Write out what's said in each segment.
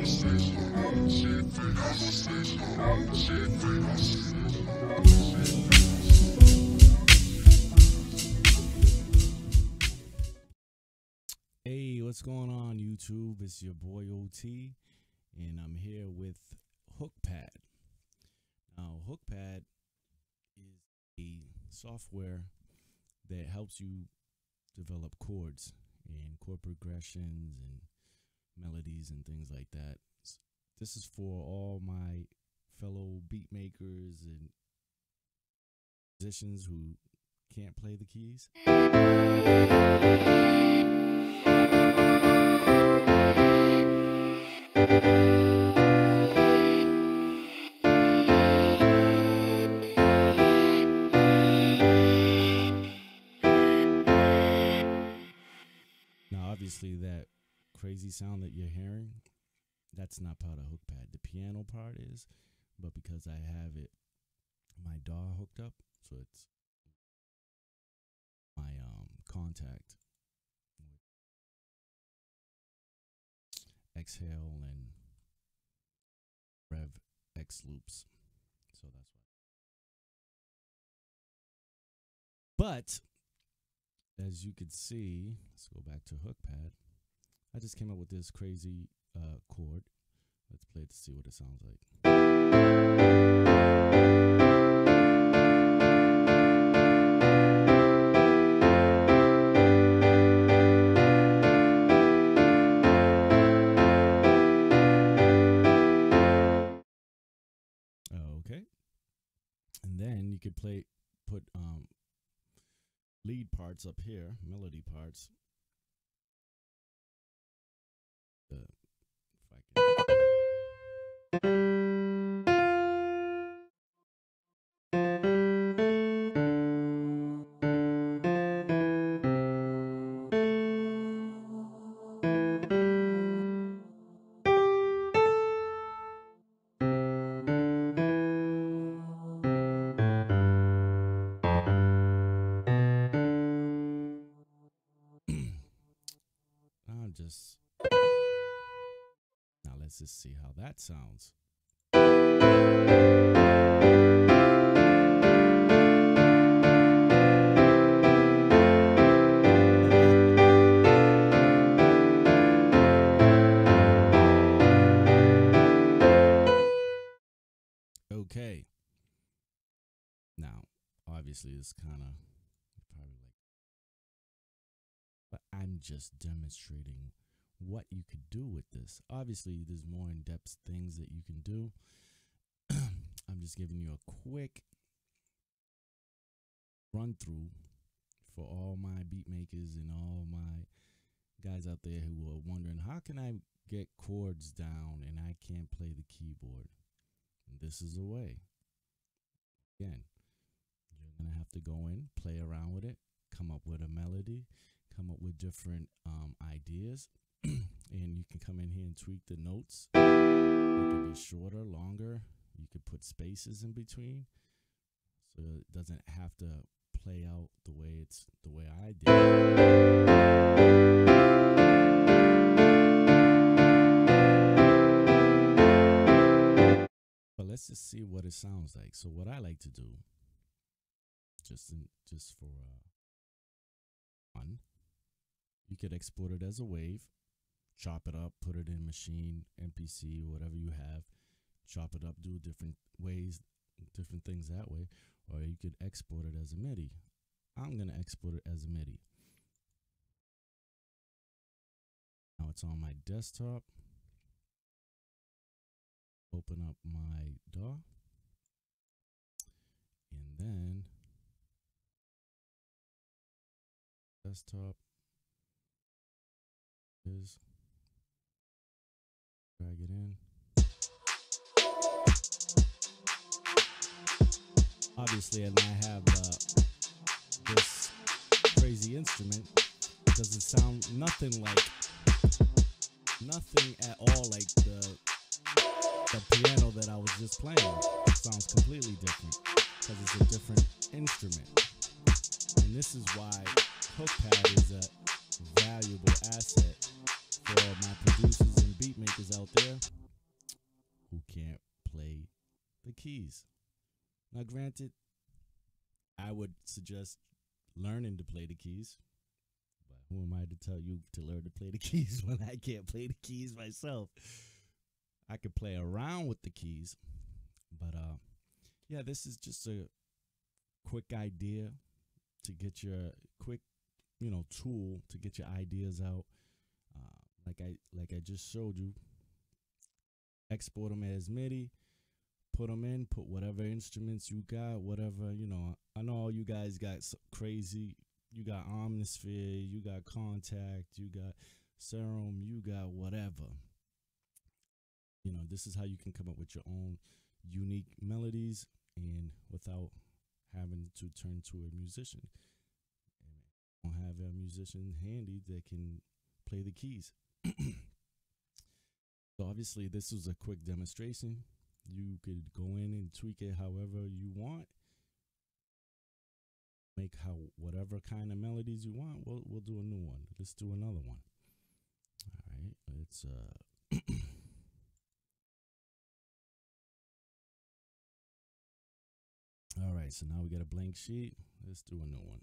Hey, what's going on, YouTube? It's your boy OT, and I'm here with HookPad. Now, HookPad is a software that helps you develop chords and chord progressions and melodies and things like that. This is for all my fellow beat makers and musicians who can't play the keys. Now, obviously, that crazy sound that you're hearing, that's not part of HookPad. The piano part is, but because I have it, my DAW hooked up, so it's my contact with Exhale and Rev X loops. So that's why. But as you can see, let's go back to HookPad. I just came up with this crazy chord. Let's play it to see what it sounds like. Okay. And then you could put lead parts up here, melody parts. If I can. Now let's just see how that sounds. Okay. Now, obviously, it's kind of probably like, but I'm just demonstrating what you could do with this. Obviously, there's more in-depth things that you can do. I'm just giving you a quick run through for all my beat makers and all my guys out there who are wondering, how can I get chords down and I can't play the keyboard? And this is a way. Again, you're going to have to go in, play around with it, come up with a melody, come up with different ideas. And you can come in here and tweak the notes. It could be shorter, longer. You could put spaces in between, so it doesn't have to play out the way I did. But let's just see what it sounds like. So what I like to do, just for fun, you could export it as a wave. Chop it up, put it in Machine, MPC, whatever you have. Chop it up, do different ways, different things that way. Or you could export it as a MIDI. I'm going to export it as a MIDI. Now it's on my desktop. Open up my DAW. And then desktop is. Drag it in. Obviously, and I have this crazy instrument. It doesn't sound nothing at all like the piano that I was just playing. It sounds completely different because it's a different instrument. And this is why HookPad is a valuable asset for my producers and beat makers out there who can't play the keys. Now, granted, I would suggest learning to play the keys. But who am I to tell you to learn to play the keys when I can't play the keys myself? I could play around with the keys. But yeah, this is just a quick idea to get your quick, tool to get your ideas out. Like I just showed you, export them as MIDI, put them in, put whatever instruments you got, whatever, I know all you guys got crazy, you got Omnisphere, you got Contact, you got Serum, you got whatever. This is how you can come up with your own unique melodies and without having to turn to a musician. And don't have a musician handy that can play the keys. So obviously this was a quick demonstration. You could go in and tweak it however you want. Make whatever kind of melodies you want. We'll do a new one. Let's do another one. All right, let's all right, so now we got a blank sheet. Let's do a new one.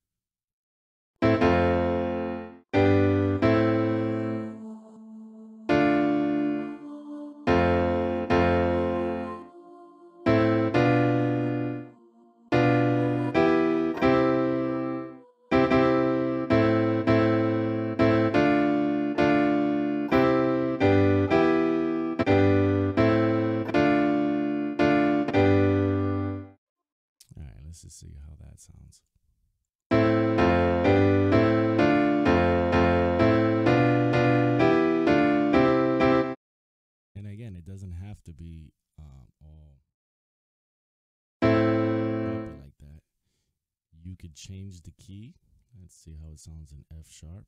Let's just see how that sounds. And again, it doesn't have to be all like that. You could change the key. Let's see how it sounds in F sharp.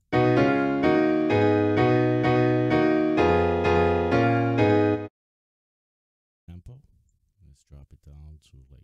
Tempo. Let's drop it down to like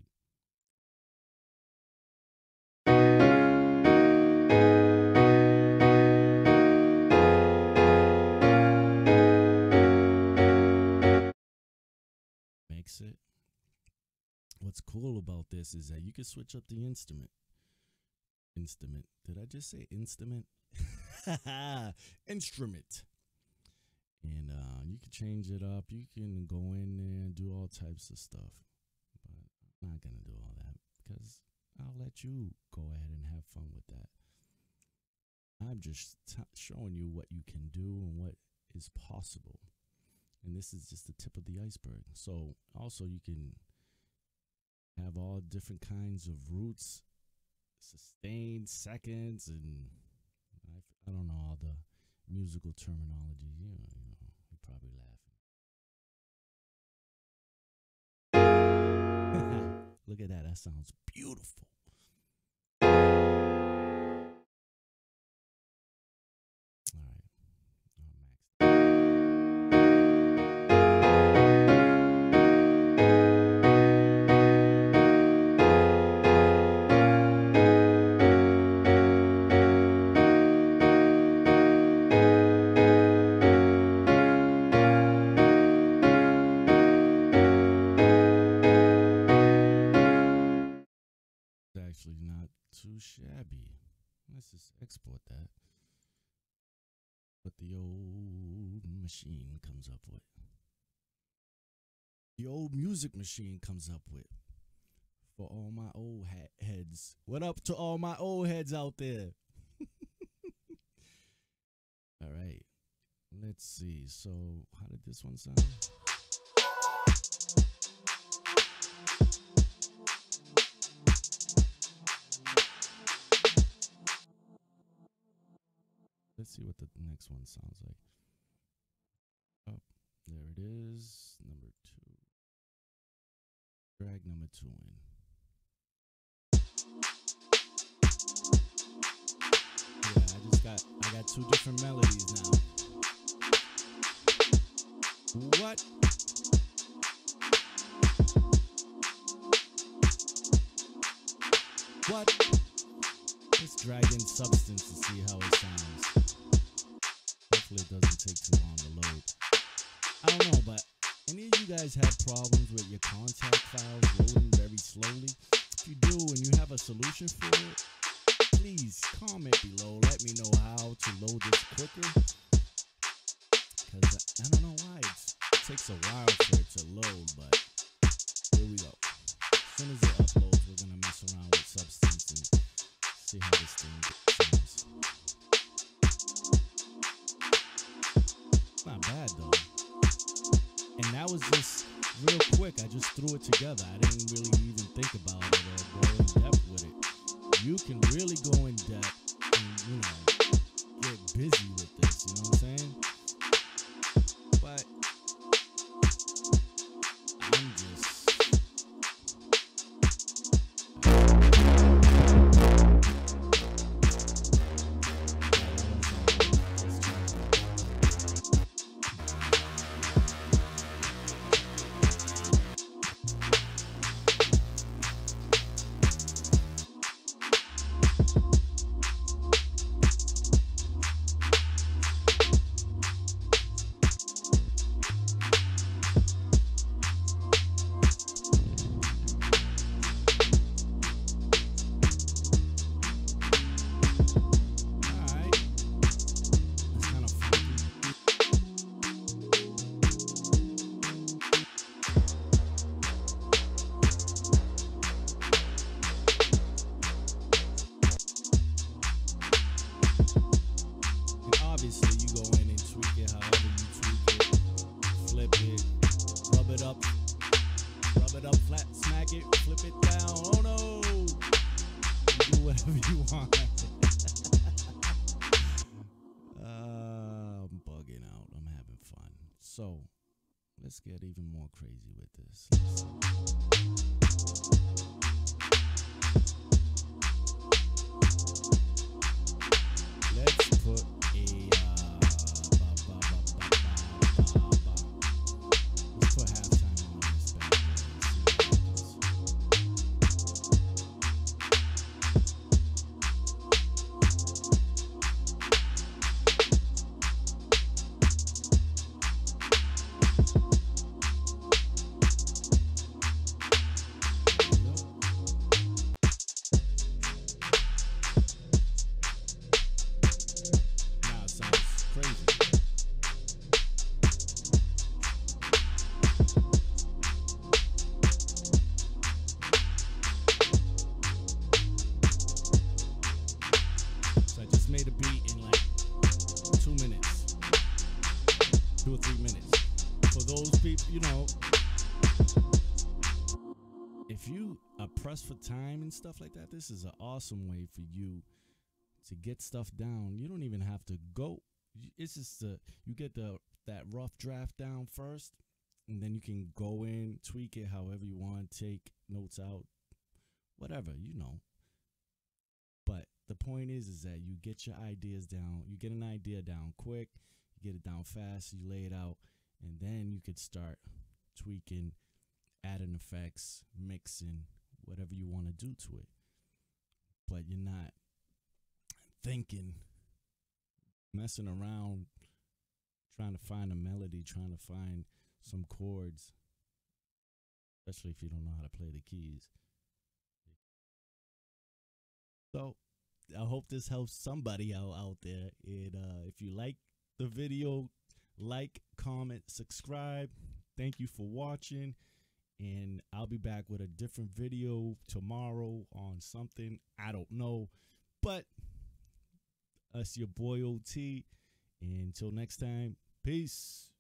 it. What's cool about this is that you can switch up the instrument. Did I just say instrument? Instrument. And you can change it up. You can go in there and do all types of stuff. But I'm not going to do all that because I'll let you go ahead and have fun with that. I'm just showing you what you can do and what is possible. And this is just the tip of the iceberg. So also you can have all different kinds of roots, sustained, seconds, and I don't know all the musical terminology. You're probably laughing. Look at that. That sounds beautiful. Actually not too shabby. Let's just export that. What the old machine comes up with. The old music machine comes up with. For all my old heads. What up to all my old heads out there? All right. Let's see. So how did this one sound? Let's see what the next one sounds like. Oh, there it is. Number 2. Drag number 2 in. Yeah, I got 2 different melodies now. What? What? Let's drag in Substance to see how it sounds. Hopefully it doesn't take too long to load. guys have problems with your contact files loading very slowly, if you do and you have a solution for it, please comment below. Let me know how to load this quicker. Because I don't know why it takes a while for it to load, but here we go. As soon as it uploads, we're going to mess around with Substance and see how this thing sounds. Not bad though. And that was just real quick. I just threw it together. I didn't really even think about it or go in depth with it. You can really go in depth and, you know, get busy with this, you know what I'm saying? But I'm just flat, smack it, flip it down. Oh no! You do whatever you want. I'm bugging out. I'm having fun. So let's get even more crazy with this. Let's put a let's put halftime on this bad made a beat in like 2 minutes, 2 or 3 minutes. For those people, you know, if you are pressed for time and stuff like that, this is an awesome way for you to get stuff down. You don't even have to go. It's just you get that rough draft down first, and then you can go in, tweak it however you want, take notes out, whatever, you know. But the point is that you get your ideas down. You get an idea down quick. You get it down fast. You lay it out. And then you could start tweaking, adding effects, mixing, whatever you want to do to it. But you're not thinking, messing around, trying to find a melody, trying to find some chords, especially if you don't know how to play the keys. So I hope this helps somebody out there. And if you like the video, like, comment, subscribe. Thank you for watching. And I'll be back with a different video tomorrow on something. I don't know. But that's your boy OT. And until next time, peace.